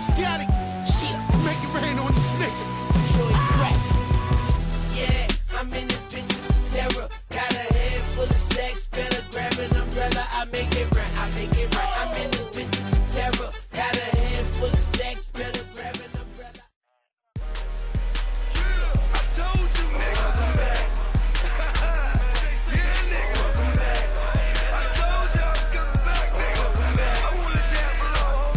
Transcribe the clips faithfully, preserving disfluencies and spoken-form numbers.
static. Shit, make it rain on these niggas. Show you crack. Yeah, I'm in this bitch with terror. Got a head full of stacks. Better grab an umbrella. I make it right. I make it right. I'm in this bitch with terror. Got a head full of stacks. Better grab an umbrella. Yeah, I told you, nigga. Welcome back. Yeah, nigga. Welcome back. I told you I was coming back, nigga. Welcome back. I wanna tap along.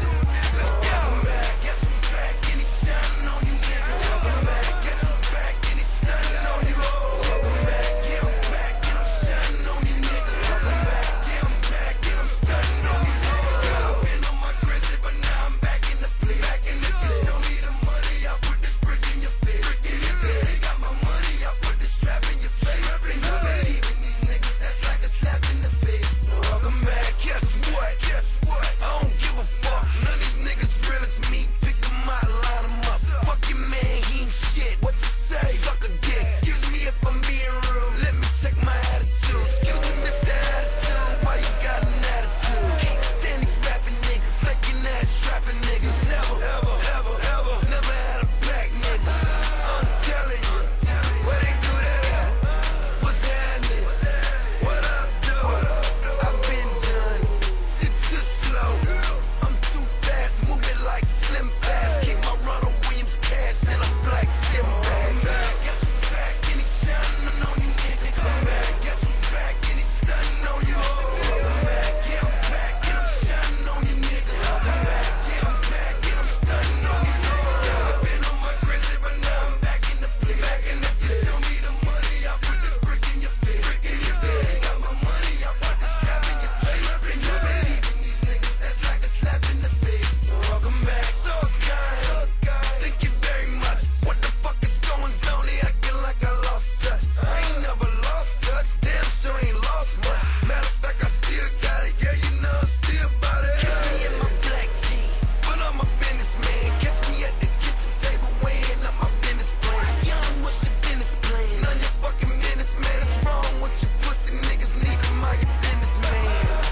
Let's go. Welcome back. Guess who's back? And he's shining on you, niggas. Welcome back. Guess who's back? And he's stunning on you. Welcome back. Yeah, I'm back. And I'm shining on you, niggas. Welcome back. Yeah, I'm back. And I'm stunning on you, niggas. I've been on my grizzly, but now I'm back in the play. Back in the play. Show me the money. I put this brick in your face. Brick in your face. Got my money. I put this strap in your face. And you believe in these niggas. That's like a slap in the face. Welcome back. Guess what? Guess what? I don't give a fuck. None of these niggas real as me. Pick them out, line them up. Fuck your man, he ain't shit. What you say? Suck a dick. Excuse me if I'm being rude. Let me check my attitude. Excuse me, Mister Attitude. Why you got an attitude? Can't stand these rapping niggas. Faking ass trapping niggas. Never, ever, ever, ever. Never had a black nigga. I'm telling you. Where they do that at? What's happening? What up, dude? I've been done. It's too slow. I'm too fast. Moving like Slim Fast. Keep my Ronald Williams cash in a black gym bag. Guess who's back? And he's shining on you, nigga. Come back. Guess who's back? And he's stunning on you. Come back. Yeah, I'm back. And I'm shining on you, niggas. Come back. Yeah, I'm back. And I'm stunning on you. I've been on my grizzly, but now I'm back in the play. Back in the play. Show me the money. I put this brick in your face. Brick in your face. Got my money. I put this strap in your face. And you believe in these niggas. That's like a slap in the face. Welcome back. So kind. Thank you very much. What the fuck is going on here? Acting like I lost touch. I ain't never lost touch. Damn sure ain't lost much. Matter of fact, I still got it. Yeah, you know I still about it. Catch me in my black tee, but I'm a businessman. Catch me at the kitchen table weighing up my business plan. Young, what's your business plan? None your fucking business, man. It's wrong with you pussy niggas. Need to mind your business, man.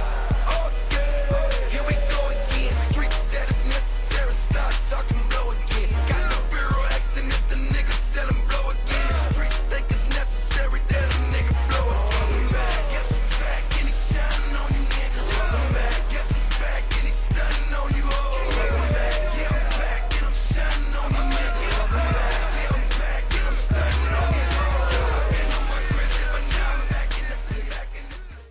Okay, here we go again. Street said it's necessary. Start talking, blow again. Got no bureau accent if the niggas sell him blow again. The streets think it's necessary that a nigga blow again. Guess who's back and he's shining on you, niggas. Welcome back. Guess who's back and he's stunning on you. Welcome back. Yeah, I'm back and I'm shining on you, niggas. Welcome back. Yeah, I'm back and I'm stunning on you. I've been on my grizzly, but now I'm back in the play. Back in the play.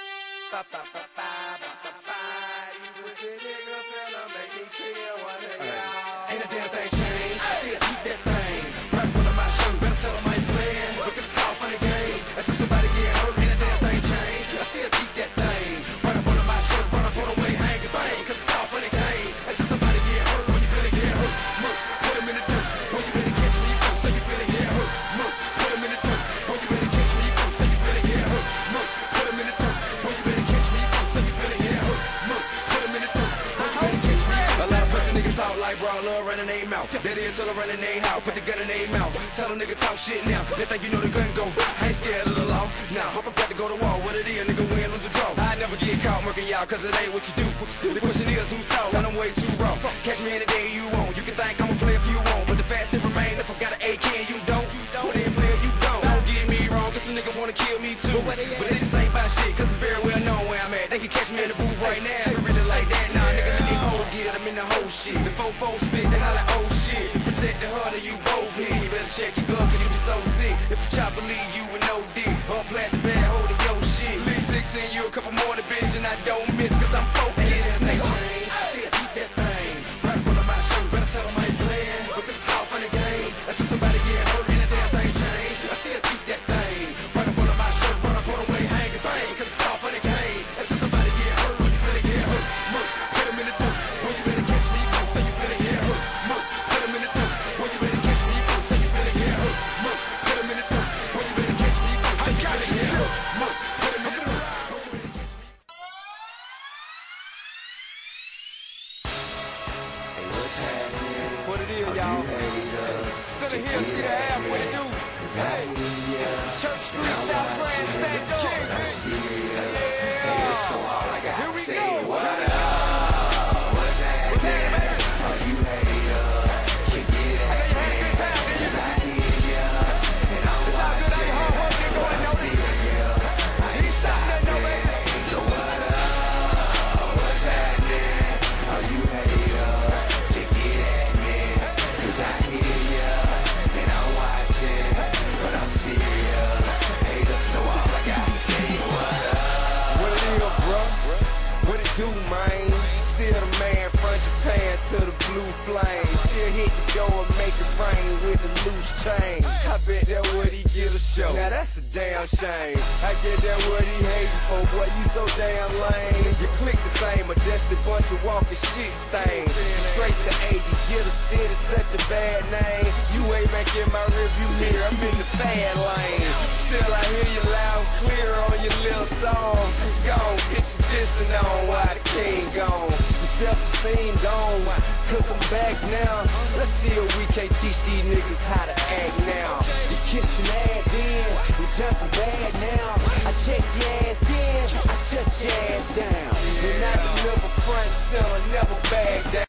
Ba ba ba ba ba ba ba. You was a nigga, fella, make me kill one of y'all. Ain't a damn thing changed, I still keep that thing. Right on my shirt, better tell them I ain't playing. Look at the soft on the game, until somebody get hurt. Ain't a damn thing changed, I still keep that thing. Right up on my shirt, run up on the way, hang it bang. Cause it's soft on the game, until somebody get hurt. When you finna get hurt, look, put them in the dirt. When you finna catch me first, so you finna get hurt. Look, put them in the dirt. When you finna catch me first, so you finna get hurt. Look, put them in the dirt. When you finna catch me first, so you finna get hurt. Look, put them in the dirt. When you finna catch me first. A lot of pussy niggas talk like bro, love running their mouth. They did till I running their house, put the gun in their mouth. Tell them nigga talk shit now. They think you know the gun go. I ain't scared of the law. Nah, I'm about to go to war. What it is, nigga, win, lose or draw. I never get caught murking y'all, cause it ain't what you do. The question is who saw. Sound I'm way too raw. Catch me any day you want. You can think I'm a player if you want, but the facts still remain. If I got an A K and you don't, what ain't player you don't. Don't get me wrong, cause some niggas wanna kill me too. But they just ain't about shit, cause it's very well known where I'm at. They can catch me in the booth right now. If it really like that, nah, nigga, let me hold get I'm in the whole shit. The fofo spit, they holla oh shit. Protect the heart of you both here. You better check your gun, cause you be so sick. If the chopper leave you with no dick, or plastic bag holding your shit. Leave six in you, a couple more in the bitch, and I don't miss, cause I'm focused. Ain't a damn thing changed, I still keep that thing. Right on my shirt, better tell them I ain't playing. Look at the soft on the game, until somebody get hurt. Ain't a damn thing changed, I still keep that thing. Right up on my shirt, run up on the way, hang it bang. Cause it's soft on the game, until somebody get hurt. When you finna get hurt, look, put them in the dirt. When you finna catch me first, so you finna get hurt. Look, put them in the dirt. When you finna catch me first, so you finna get hurt. Look, put them in the dirt. When you finna catch me first, so you finna get hurt. Look, put them in the dirt. What it is, y'all? Sit in here, see the half, what it do? Hey, Church Street, South Grand, stand up. Yeah, here we go. What up? What's happening? blue flame. Still hit the door and make it rain with a loose chain. I bet that what he get a show. Now that's a damn shame. I get that what he hating for, boy, you so damn lame. You click the same, a dusty bunch of walking shit stain. Disgrace the A, you get a city such a bad name. You ain't back in my rearview mirror, I'm in the bad lane. Still I hear you loud and clear on your little song. Gone, get your dissing on while the king gone. Your self-esteem gone, cause I'm back now. Let's see if we can't teach these niggas how to act now. You kissing ass then, you jumping bad now. I check your ass then, I shut your ass down. And I deliver front center, never back down.